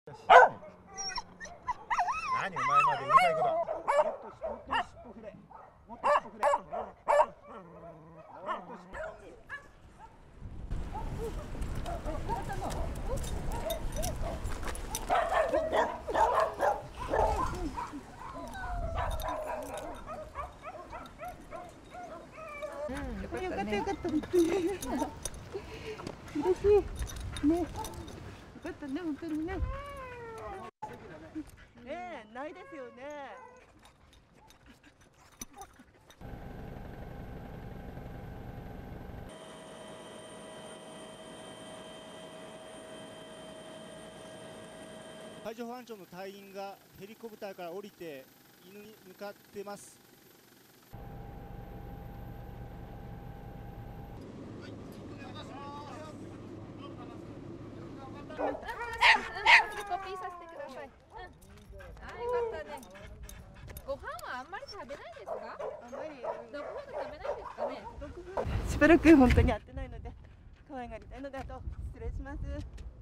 何お前までうるさいこと。もっと尻尾振れ。 よかったよかった。嬉しい。ね。よかったね本当にね。ねえないですよね。 海上保安庁の隊員がヘリコプターから降りて犬に向かってます。 コピーさせてください。あ、よかったね。ご飯はあんまり食べないですか？ あんまりドッグフード食べないですかね。 しばらく本当に会ってないので可愛がりたいので、あと失礼します。